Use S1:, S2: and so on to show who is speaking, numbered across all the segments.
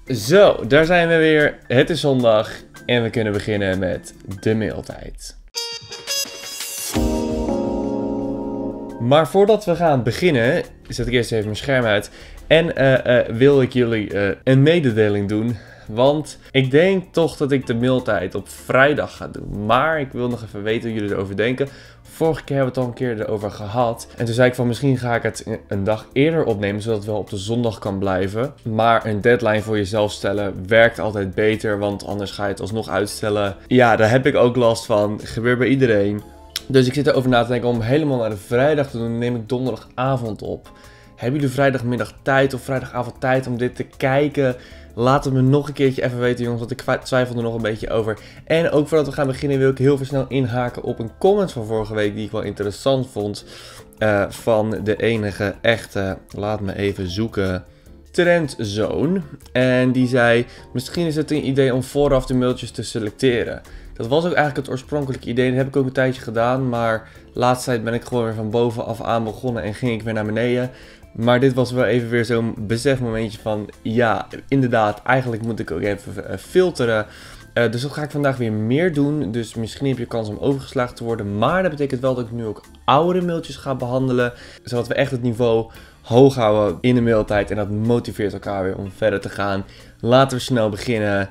S1: Zo, daar zijn we weer. Het is zondag en we kunnen beginnen met de mailtijd. Maar voordat we gaan beginnen, zet ik eerst even mijn scherm uit. En wil ik jullie een mededeling doen. Want ik denk toch dat ik de mailtijd op vrijdag ga doen. Maar ik wil nog even weten hoe jullie erover denken. Vorige keer hebben we het al een keer erover gehad. En toen zei ik van misschien ga ik het een dag eerder opnemen. Zodat het wel op de zondag kan blijven. Maar een deadline voor jezelf stellen werkt altijd beter. Want anders ga je het alsnog uitstellen. Ja, daar heb ik ook last van. Gebeurt bij iedereen. Dus ik zit erover na te denken om helemaal naar de vrijdag te doen. Dan neem ik donderdagavond op. Hebben jullie vrijdagmiddag tijd of vrijdagavond tijd om dit te kijken? Laat het me nog een keertje even weten, jongens, want ik twijfel er nog een beetje over. En ook voordat we gaan beginnen wil ik heel veel snel inhaken op een comment van vorige week die ik wel interessant vond. Van de enige echte, laat me even zoeken, Trendzone. En die zei, misschien is het een idee om vooraf de mailtjes te selecteren. Dat was ook eigenlijk het oorspronkelijke idee, dat heb ik ook een tijdje gedaan. Maar laatst tijd ben ik gewoon weer van bovenaf aan begonnen en ging ik weer naar beneden. Maar dit was wel even weer zo'n besefmomentje van, ja, inderdaad, eigenlijk moet ik ook even filteren. Dus dat ga ik vandaag weer meer doen. Dus misschien heb je kans om overgeslagen te worden. Maar dat betekent wel dat ik nu ook oudere mailtjes ga behandelen. Zodat we echt het niveau hoog houden in de mailtijd. En dat motiveert elkaar weer om verder te gaan. Laten we snel beginnen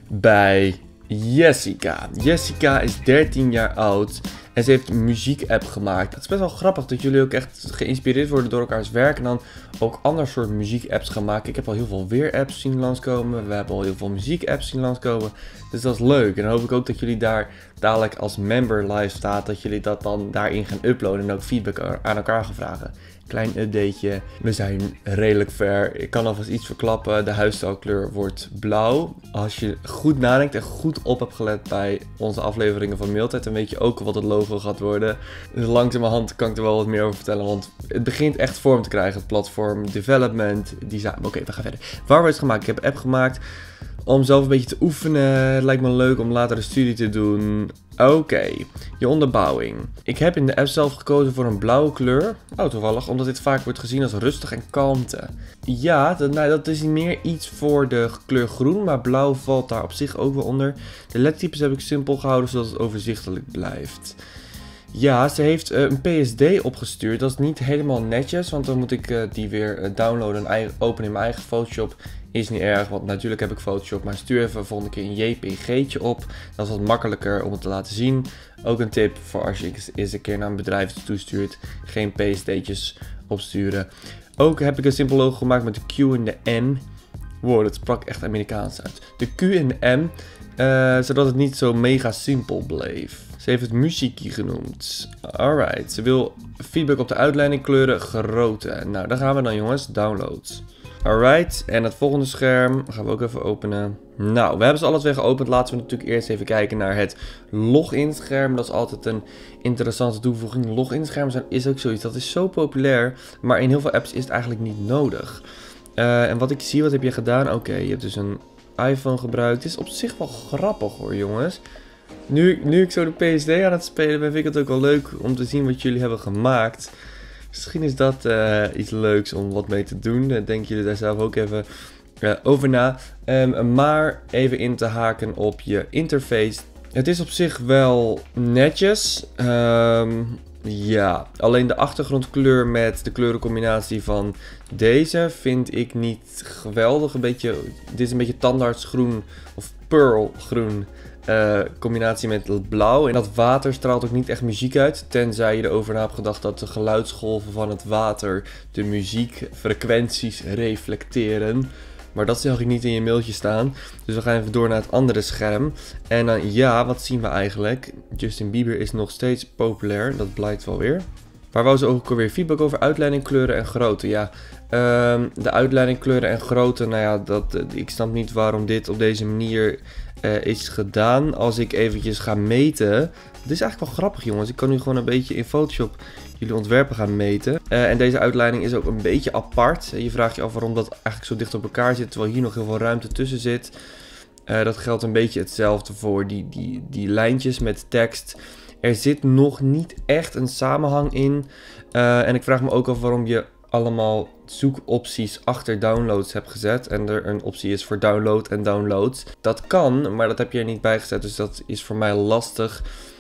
S1: bij Jessica. Jessica is 13 jaar oud. En ze heeft een muziek-app gemaakt. Het is best wel grappig dat jullie ook echt geïnspireerd worden door elkaars werk. En dan ook ander soort muziek-apps gaan maken. Ik heb al heel veel weer-apps zien langskomen. We hebben al heel veel muziek-apps zien langskomen. Dus dat is leuk. En dan hoop ik ook dat jullie daar dadelijk als member live staat. Dat jullie dat dan daarin gaan uploaden. En ook feedback aan elkaar gaan vragen. Klein updateje. We zijn redelijk ver. Ik kan alvast iets verklappen. De huisstijlkleur wordt blauw. Als je goed nadenkt en goed op hebt gelet bij onze afleveringen van Mailtijd, dan weet je ook wat het logo gaat worden. Dus langzamerhand kan ik er wel wat meer over vertellen. Want het begint echt vorm te krijgen. Het platform, development, design. Oké, we gaan verder. Waar wordt het gemaakt? Ik heb een app gemaakt om zelf een beetje te oefenen. Het lijkt me leuk om later een studie te doen. Oké, je onderbouwing. Ik heb in de app zelf gekozen voor een blauwe kleur. Oh, toevallig, omdat dit vaak wordt gezien als rustig en kalmte. Ja, dat is meer iets voor de kleur groen, maar blauw valt daar op zich ook wel onder. De lettertypes heb ik simpel gehouden, zodat het overzichtelijk blijft. Ja, ze heeft een PSD opgestuurd. Dat is niet helemaal netjes, want dan moet ik die weer downloaden en openen in mijn eigen Photoshop. Is niet erg, want natuurlijk heb ik Photoshop, maar stuur even volgende keer een JPG'tje op. Dat is wat makkelijker om het te laten zien. Ook een tip voor als je eens een keer naar een bedrijf toestuurt. Geen PSD'tjes opsturen. Ook heb ik een simpel logo gemaakt met de Q en de N. Wow, dat sprak echt Amerikaans uit. De Q en de M, zodat het niet zo mega simpel bleef. Ze heeft het muziekje genoemd. Alright, ze wil feedback op de uitleiding, kleuren, grootte. Nou, daar gaan we dan, jongens. Downloads. Alright, en het volgende scherm gaan we ook even openen. Nou, we hebben ze alle twee geopend. Laten we natuurlijk eerst even kijken naar het login scherm. Dat is altijd een interessante toevoeging. Login scherm is ook zoiets. Dat is zo populair, maar in heel veel apps is het eigenlijk niet nodig. En wat ik zie, wat heb je gedaan? Oké, je hebt dus een iPhone gebruikt. Het is op zich wel grappig hoor, jongens. Nu ik zo de PSD aan het spelen ben, vind ik het ook wel leuk om te zien wat jullie hebben gemaakt. Misschien is dat iets leuks om wat mee te doen. Denken jullie daar zelf ook even over na. Maar even in te haken op je interface. Het is op zich wel netjes. Ja, alleen de achtergrondkleur met de kleurencombinatie van deze vind ik niet geweldig. Dit is een beetje tandartsgroen of pearlgroen. Combinatie met het blauw. En dat water straalt ook niet echt muziek uit. Tenzij je erover na hebt gedacht dat de geluidsgolven van het water de muziekfrequenties reflecteren. Maar dat zag ik niet in je mailtje staan. Dus we gaan even door naar het andere scherm. En dan ja, wat zien we eigenlijk? Justin Bieber is nog steeds populair. Dat blijkt wel weer. Waar wou ze ook alweer feedback over? Uitleiding, kleuren en grootte. Ja, de uitleiding, kleuren en grootte. Nou ja, ik snap niet waarom dit op deze manier is gedaan. Als ik eventjes ga meten. Het is eigenlijk wel grappig, jongens. Ik kan nu gewoon een beetje in Photoshop jullie ontwerpen gaan meten. En deze uitleiding is ook een beetje apart. Je vraagt je af waarom dat eigenlijk zo dicht op elkaar zit, terwijl hier nog heel veel ruimte tussen zit. Dat geldt een beetje hetzelfde voor die lijntjes met tekst. Er zit nog niet echt een samenhang in. En ik vraag me ook af waarom je allemaal zoekopties achter downloads heb gezet. En er een optie is voor download en downloads. Dat kan, maar dat heb je er niet bij gezet. Dus dat is voor mij lastig.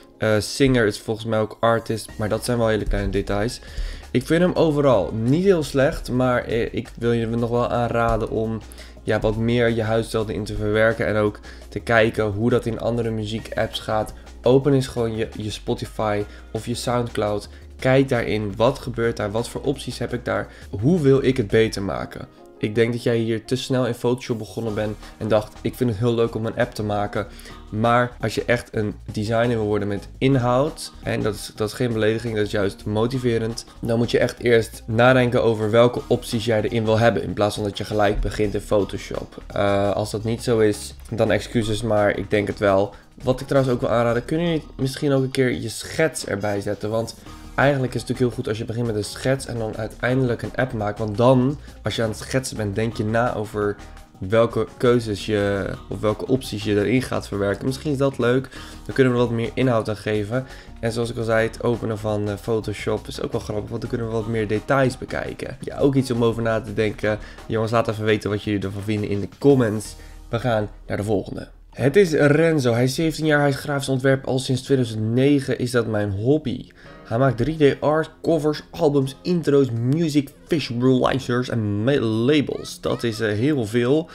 S1: Singer is volgens mij ook artist. Maar dat zijn wel hele kleine details. Ik vind hem overal niet heel slecht. Maar ik wil je nog wel aanraden om wat meer je huisstijl erin te verwerken. En ook te kijken hoe dat in andere muziek-apps gaat. Open eens gewoon je Spotify of je Soundcloud. Kijk daarin, wat gebeurt daar, wat voor opties heb ik daar, hoe wil ik het beter maken. Ik denk dat jij hier te snel in Photoshop begonnen bent en dacht, ik vind het heel leuk om een app te maken. Maar als je echt een designer wil worden met inhoud, en dat is geen belediging, dat is juist motiverend, dan moet je echt eerst nadenken over welke opties jij erin wil hebben, in plaats van dat je gelijk begint in Photoshop. Als dat niet zo is, dan excuses, maar ik denk het wel. Wat ik trouwens ook wil aanraden, kun je misschien ook een keer je schets erbij zetten, want eigenlijk is het natuurlijk heel goed als je begint met een schets en dan uiteindelijk een app maakt. Want dan, als je aan het schetsen bent, denk je na over welke keuzes of welke opties je erin gaat verwerken. Misschien is dat leuk. Dan kunnen we wat meer inhoud aan geven. En zoals ik al zei, het openen van Photoshop is ook wel grappig, want dan kunnen we wat meer details bekijken. Ja, ook iets om over na te denken. Jongens, laat even weten wat jullie ervan vinden in de comments. We gaan naar de volgende. Het is Renzo. Hij is 17 jaar, hij is grafisch ontwerper. Al sinds 2009 is dat mijn hobby. Hij maakt 3D art, covers, albums, intro's, music, visualizers en labels. Dat is heel veel.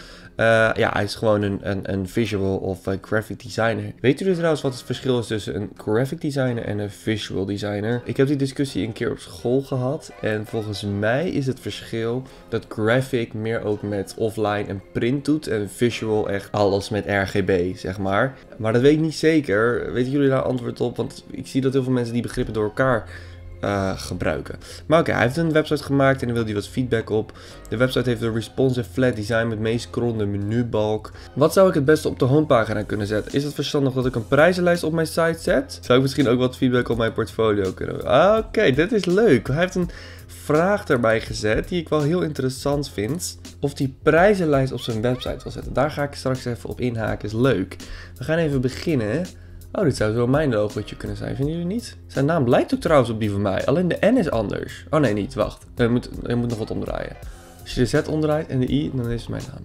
S1: Hij is gewoon een visual of graphic designer. Weet jullie trouwens wat het verschil is tussen een graphic designer en een visual designer? Ik heb die discussie een keer op school gehad. En volgens mij is het verschil dat graphic meer ook met offline en print doet. En visual echt alles met RGB, zeg maar. Maar dat weet ik niet zeker. Weten jullie daar antwoord op? Want ik zie dat heel veel mensen die begrippen door elkaar gebruiken. Maar oké, hij heeft een website gemaakt en daar wil hij wat feedback op. De website heeft een responsive flat design met meescrollende menubalk. Wat zou ik het beste op de homepagina kunnen zetten? Is het verstandig dat ik een prijzenlijst op mijn site zet? Zou ik misschien ook wat feedback op mijn portfolio kunnen? Oké, dit is leuk. Hij heeft een vraag erbij gezet die ik wel heel interessant vind. Of die prijzenlijst op zijn website wil zetten. Daar ga ik straks even op inhaken. Is leuk. We gaan even beginnen. Oh, dit zou zo mijn logootje kunnen zijn, vinden jullie niet? Zijn naam lijkt ook trouwens op die van mij, alleen de N is anders. Oh nee, niet, wacht. Je moet nog wat omdraaien. Als je de Z omdraait en de I, dan is het mijn naam.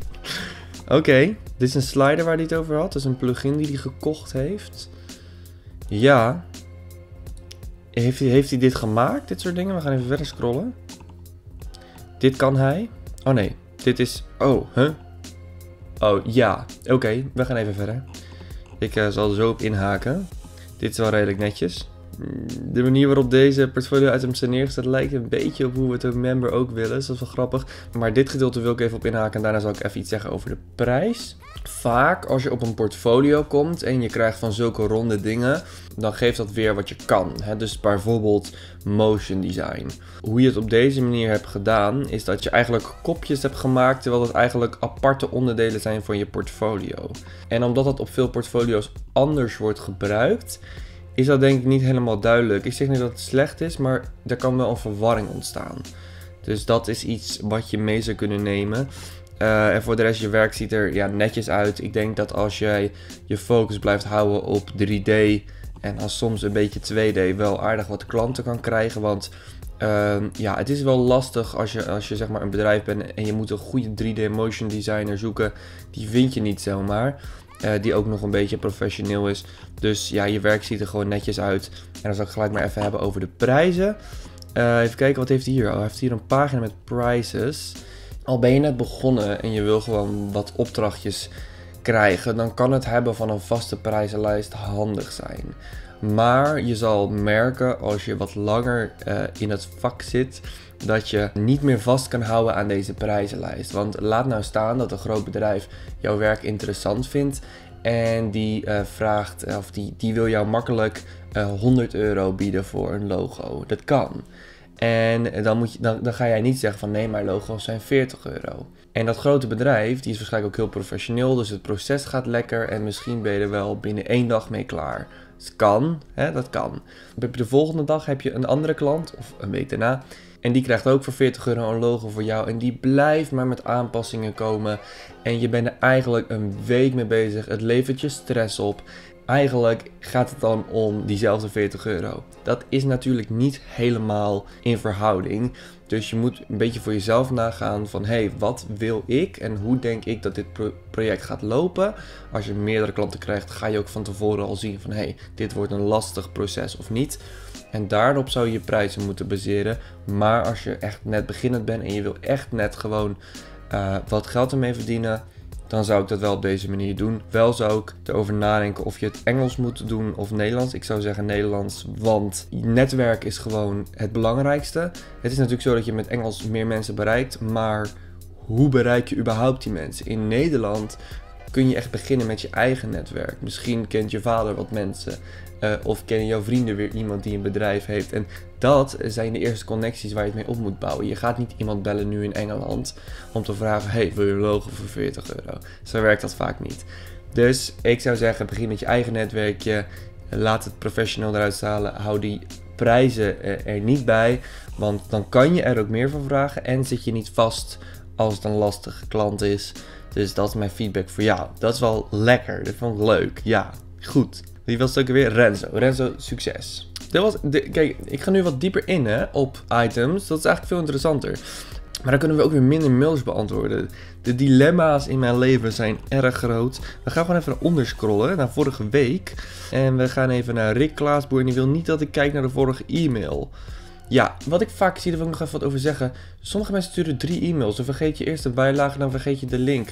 S1: Oké, dit is een slider waar hij het over had. Dat is een plugin die hij gekocht heeft. Ja. Heeft hij dit gemaakt, dit soort dingen? We gaan even verder scrollen. Dit kan hij. Oh nee, dit is... Oh, huh? Oh, ja. Oké, we gaan even verder. Ik zal er zo op inhaken. Dit is wel redelijk netjes. De manier waarop deze portfolio items zijn neergezet lijkt een beetje op hoe we het een member ook willen. Dus dat is wel grappig. Maar dit gedeelte wil ik even op inhaken en daarna zal ik even iets zeggen over de prijs. Vaak als je op een portfolio komt en je krijgt van zulke ronde dingen, dan geeft dat weer wat je kan. Dus bijvoorbeeld motion design. Hoe je het op deze manier hebt gedaan, is dat je eigenlijk kopjes hebt gemaakt, terwijl het eigenlijk aparte onderdelen zijn van je portfolio. En omdat dat op veel portfolio's anders wordt gebruikt, is dat denk ik niet helemaal duidelijk. Ik zeg niet dat het slecht is, maar er kan wel een verwarring ontstaan. Dus dat is iets wat je mee zou kunnen nemen. En voor de rest, je werk ziet er netjes uit. Ik denk dat als jij je focus blijft houden op 3D en als soms een beetje 2D, wel aardig wat klanten kan krijgen. Want het is wel lastig als je zeg maar een bedrijf bent en je moet een goede 3D motion designer zoeken. Die vind je niet zomaar. Die ook nog een beetje professioneel is. Dus ja, je werk ziet er gewoon netjes uit. En dan zal ik gelijk maar even hebben over de prijzen. Even kijken, wat heeft hij hier? Hij heeft hier een pagina met prices. Al ben je net begonnen en je wil gewoon wat opdrachtjes krijgen, dan kan het hebben van een vaste prijzenlijst handig zijn. Maar je zal merken als je wat langer in het vak zit, dat je niet meer vast kan houden aan deze prijzenlijst. Want laat nou staan dat een groot bedrijf jouw werk interessant vindt en die vraagt, of die wil jou makkelijk 100 euro bieden voor een logo. Dat kan. En dan ga jij niet zeggen van nee, mijn logo's zijn 40 euro. En dat grote bedrijf, die is waarschijnlijk ook heel professioneel, dus het proces gaat lekker en misschien ben je er wel binnen 1 dag mee klaar. Het kan, dat kan. De volgende dag heb je een andere klant, of een week daarna, en die krijgt ook voor 40 euro een logo voor jou. En die blijft maar met aanpassingen komen. En je bent er eigenlijk een week mee bezig. Het levert je stress op. eigenlijk gaat het dan om diezelfde 40 euro. Dat is natuurlijk niet helemaal in verhouding. Dus je moet een beetje voor jezelf nagaan van hey, wat wil ik en hoe denk ik dat dit project gaat lopen. Als je meerdere klanten krijgt, ga je ook van tevoren al zien van hey, dit wordt een lastig proces of niet. En daarop zou je je prijzen moeten baseren. Maar als je echt net beginnend bent en je wil echt net gewoon wat geld ermee verdienen, dan zou ik dat wel op deze manier doen. Wel zou ik erover nadenken of je het Engels moet doen of Nederlands. Ik zou zeggen Nederlands, want netwerk is gewoon het belangrijkste. Het is natuurlijk zo dat je met Engels meer mensen bereikt, maar hoe bereik je überhaupt die mensen? In Nederland kun je echt beginnen met je eigen netwerk. Misschien kent je vader wat mensen. Of kennen jouw vrienden weer iemand die een bedrijf heeft. En dat zijn de eerste connecties waar je het mee op moet bouwen. Je gaat niet iemand bellen nu in Engeland om te vragen, hey, wil je een logo voor 40 euro? Zo werkt dat vaak niet. Dus ik zou zeggen, begin met je eigen netwerkje. Laat het professioneel eruit halen. Hou die prijzen er niet bij. Want dan kan je er ook meer van vragen. En zit je niet vast als het een lastige klant is. Dus dat is mijn feedback voor jou. Dat is wel lekker. Dat vond ik leuk. Ja, goed. Wie was het ook weer? Renzo. Renzo, succes. Kijk, ik ga nu wat dieper in op items. Dat is eigenlijk veel interessanter. Maar dan kunnen we ook weer minder mails beantwoorden. De dilemma's in mijn leven zijn erg groot. We gaan gewoon even naar onder scrollen, naar vorige week. En we gaan even naar Rick Klaasboer. En die wil niet dat ik kijk naar de vorige e-mail. Ja, wat ik vaak zie, daar wil ik nog even wat over zeggen. Sommige mensen sturen 3 e-mails. Dan vergeet je eerst de bijlage, dan vergeet je de link.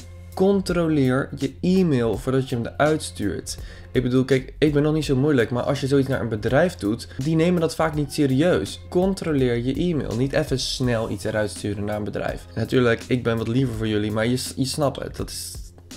S1: Controleer je e-mail voordat je hem eruit stuurt. Ik bedoel, kijk, ik ben nog niet zo moeilijk, maar als je zoiets naar een bedrijf doet, die nemen dat vaak niet serieus. Controleer je e-mail. Niet even snel iets eruit sturen naar een bedrijf. Natuurlijk, ik ben wat liever voor jullie, maar je snapt het.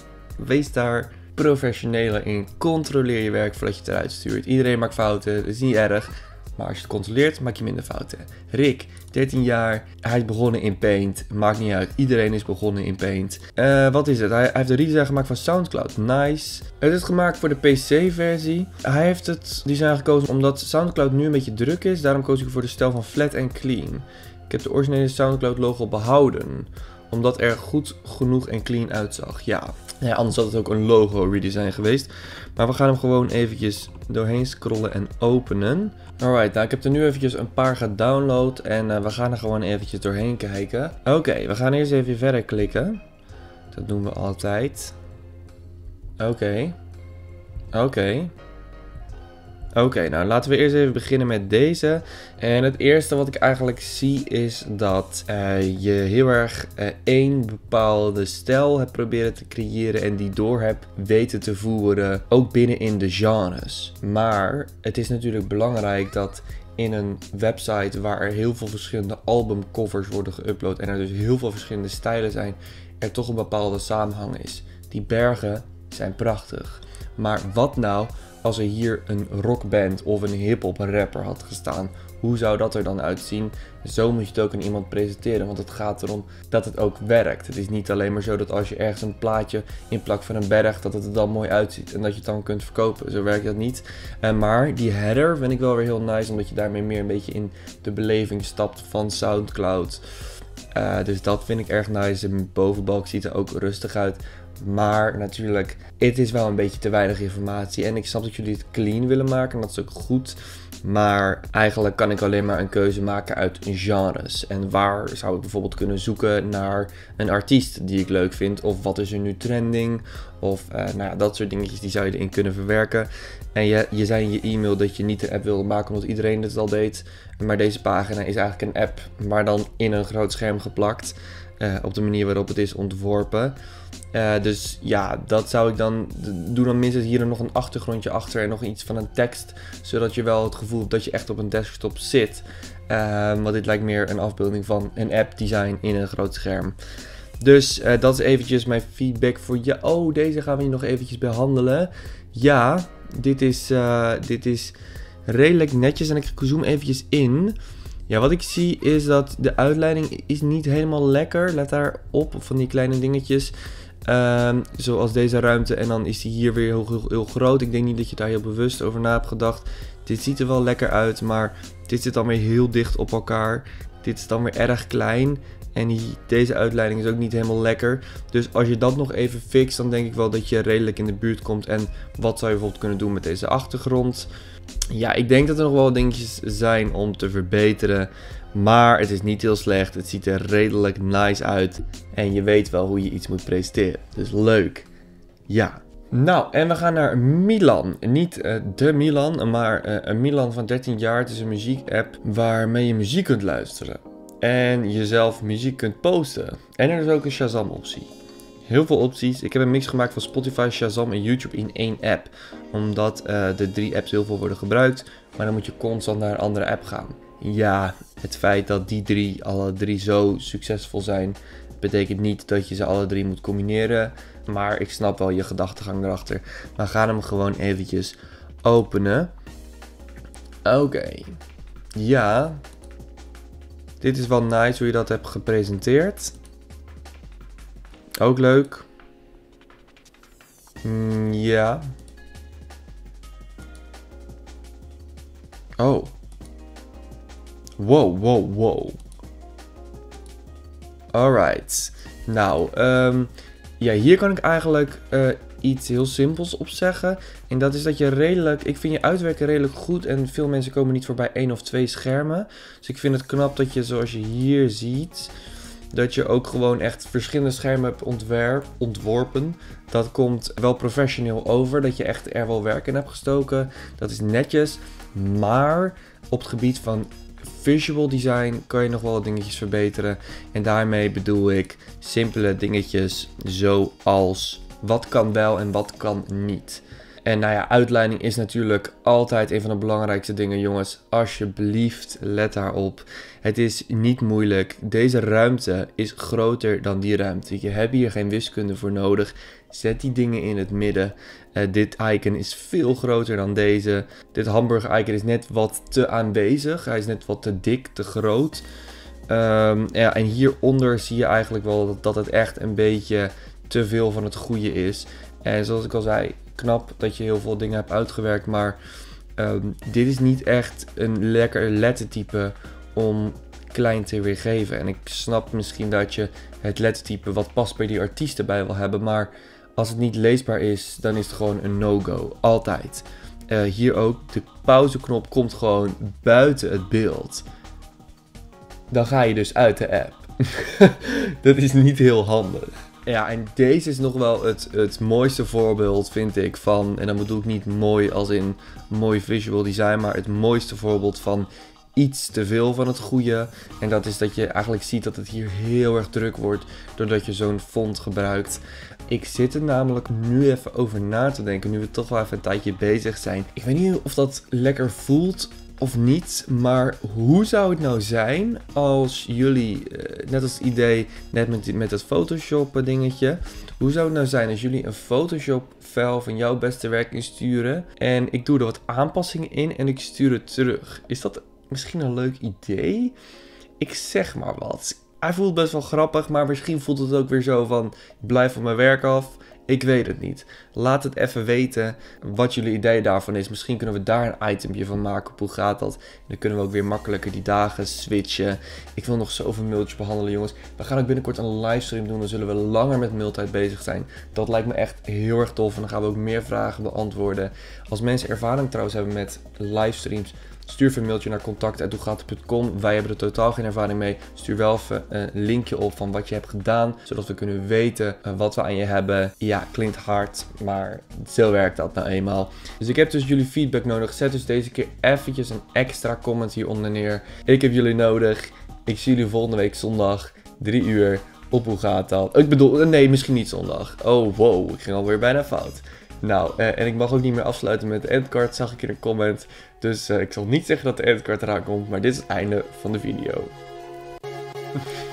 S1: Wees daar professioneler in. Controleer je werk voordat je het eruit stuurt. Iedereen maakt fouten, dat is niet erg. Maar als je het controleert, maak je minder fouten. Rick, 13 jaar, hij is begonnen in Paint. Maakt niet uit, iedereen is begonnen in Paint. Wat is het? Hij heeft een redesign gemaakt van Soundcloud. Nice. Het is gemaakt voor de PC-versie. Hij heeft het design gekozen omdat Soundcloud nu een beetje druk is. Daarom koos ik voor de stijl van flat en clean. Ik heb de originele Soundcloud logo behouden. Omdat er goed genoeg en clean uitzag. Ja, anders had het ook een logo redesign geweest. Maar we gaan hem gewoon eventjes doorheen scrollen en openen. Alright, nou ik heb er nu eventjes een paar gedownload en we gaan er gewoon eventjes doorheen kijken. Oké, we gaan eerst even verder klikken. Dat doen we altijd. Oké, nou laten we eerst even beginnen met deze. En het eerste wat ik eigenlijk zie is dat je heel erg één bepaalde stijl hebt proberen te creëren en die door hebt weten te voeren, ook binnen in de genres. Maar het is natuurlijk belangrijk dat in een website waar er heel veel verschillende albumcovers worden geüpload en er dus heel veel verschillende stijlen zijn, er toch een bepaalde samenhang is. Die bergen zijn prachtig. Maar wat nou als er hier een rockband of een hip-hop rapper had gestaan? Hoe zou dat er dan uitzien? Zo moet je het ook aan iemand presenteren, want het gaat erom dat het ook werkt. Het is niet alleen maar zo dat als je ergens een plaatje inplakt van een berg, dat het er dan mooi uitziet en dat je het dan kunt verkopen. Zo werkt dat niet. Maar die header vind ik wel weer heel nice, omdat je daarmee meer een beetje in de beleving stapt van Soundcloud. Dus dat vind ik erg nice. De bovenbalk ziet er ook rustig uit. Maar natuurlijk, het is wel een beetje te weinig informatie. En ik snap dat jullie het clean willen maken. En dat is ook goed. Maar eigenlijk kan ik alleen maar een keuze maken uit genres. En waar zou ik bijvoorbeeld kunnen zoeken naar een artiest die ik leuk vind. Of wat is er nu trending. Of dat soort dingetjes die zou je erin kunnen verwerken. En je zei in je e-mail dat je niet de app wilde maken omdat iedereen het al deed. Maar deze pagina is eigenlijk een app, maar dan in een groot scherm geplakt. Op de manier waarop het is ontworpen. Dus ja, dat zou ik dan... Doe dan minstens hier nog een achtergrondje achter en nog iets van een tekst. Zodat je wel het gevoel hebt dat je echt op een desktop zit. Want dit lijkt meer een afbeelding van een app design in een groot scherm. Dus dat is eventjes mijn feedback voor je. Oh, deze gaan we hier nog eventjes behandelen. Ja, dit is redelijk netjes en ik zoom eventjes in. Ja, wat ik zie is dat de uitleiding is niet helemaal lekker. Let daar op van die kleine dingetjes. Zoals deze ruimte. En dan is die hier weer heel groot. Ik denk niet dat je daar heel bewust over na hebt gedacht. Dit ziet er wel lekker uit, maar dit zit dan weer heel dicht op elkaar. Dit is dan weer erg klein. En deze uitleiding is ook niet helemaal lekker. Dus als je dat nog even fixt, dan denk ik wel dat je redelijk in de buurt komt. En wat zou je bijvoorbeeld kunnen doen met deze achtergrond? Ja, ik denk dat er nog wel dingetjes zijn om te verbeteren. Maar het is niet heel slecht. Het ziet er redelijk nice uit. En je weet wel hoe je iets moet presenteren. Dus leuk. Ja. Nou, en we gaan naar Milan. Niet de Milan, maar een Milan van 13 jaar. Het is een muziekapp waarmee je muziek kunt luisteren. En jezelf muziek kunt posten. En er is ook een Shazam optie. Heel veel opties. Ik heb een mix gemaakt van Spotify, Shazam en YouTube in één app. Omdat de 3 apps heel veel worden gebruikt. Maar dan moet je constant naar een andere app gaan. Ja, het feit dat die alle drie zo succesvol zijn, betekent niet dat je ze alle 3 moet combineren. Maar ik snap wel je gedachtegang erachter. We gaan hem gewoon eventjes openen. Oké. Ja. Dit is wel nice hoe je dat hebt gepresenteerd. Ook leuk. Ja. Oh. Wow. Alright. Nou, ja, hier kan ik eigenlijk iets heel simpels op zeggen. En dat is dat je redelijk, ik vind je uitwerken redelijk goed. En veel mensen komen niet voorbij 1 of 2 schermen. Dus ik vind het knap dat je, zoals je hier ziet, dat je ook gewoon echt verschillende schermen hebt ontworpen. Dat komt wel professioneel over. Dat je echt er wel werk in hebt gestoken. Dat is netjes. Maar op het gebied van visual design kan je nog wel wat dingetjes verbeteren. En daarmee bedoel ik simpele dingetjes zoals wat kan wel en wat kan niet. En nou ja, uitleiding is natuurlijk altijd een van de belangrijkste dingen, jongens. Alsjeblieft, let daarop. Het is niet moeilijk. Deze ruimte is groter dan die ruimte. Je hebt hier geen wiskunde voor nodig. Zet die dingen in het midden. Dit icon is veel groter dan deze. Dit hamburger icon is net wat te aanwezig. Hij is net wat te dik, te groot. Ja, en hieronder zie je eigenlijk wel dat het echt een beetje te veel van het goede is. En zoals ik al zei, knap dat je heel veel dingen hebt uitgewerkt. Maar dit is niet echt een lekker lettertype om klein te weergeven. En ik snap misschien dat je het lettertype wat past bij die artiesten bij wil hebben. Maar als het niet leesbaar is, dan is het gewoon een no-go. Altijd. Hier ook, de pauzeknop komt gewoon buiten het beeld. Dan ga je dus uit de app. Dat is niet heel handig. Ja, en deze is nog wel het mooiste voorbeeld, vind ik, van, en dan bedoel ik niet mooi als in mooi visual design, maar het mooiste voorbeeld van iets te veel van het goede. En dat is dat je eigenlijk ziet dat het hier heel erg druk wordt, doordat je zo'n font gebruikt. Ik zit er namelijk nu even over na te denken, nu we toch wel even een tijdje bezig zijn. Ik weet niet of dat lekker voelt of niet, maar hoe zou het nou zijn als jullie, net als het idee net met het Photoshop dingetje, hoe zou het nou zijn als jullie een Photoshop file van jouw beste werk insturen en ik doe er wat aanpassingen in en ik stuur het terug? Is dat misschien een leuk idee? Ik zeg maar wat. Hij voelt best wel grappig, maar misschien voelt het ook weer zo van, ik blijf van mijn werk af. Ik weet het niet. Laat het even weten wat jullie idee daarvan is. Misschien kunnen we daar een itempje van maken op hoe gaat dat. Dan kunnen we ook weer makkelijker die dagen switchen. Ik wil nog zoveel mailtjes behandelen, jongens. We gaan ook binnenkort een livestream doen. Dan zullen we langer met mailtijd bezig zijn. Dat lijkt me echt heel erg tof. En dan gaan we ook meer vragen beantwoorden. Als mensen ervaring trouwens hebben met livestreams, stuur even een mailtje naar contact@hoegaathet.com. Wij hebben er totaal geen ervaring mee. Stuur wel even een linkje op van wat je hebt gedaan, zodat we kunnen weten wat we aan je hebben. Ja, klinkt hard, maar zo werkt dat nou eenmaal. Dus ik heb dus jullie feedback nodig. Zet dus deze keer eventjes een extra comment hieronder neer. Ik heb jullie nodig. Ik zie jullie volgende week zondag, 3 uur, op Hoe Gaat Dat? Ik bedoel, nee, misschien niet zondag. Oh, wow, ik ging alweer bijna fout. Nou, en ik mag ook niet meer afsluiten met de endcard, zag ik in een comment. Dus ik zal niet zeggen dat de endcard eraan komt, maar dit is het einde van de video.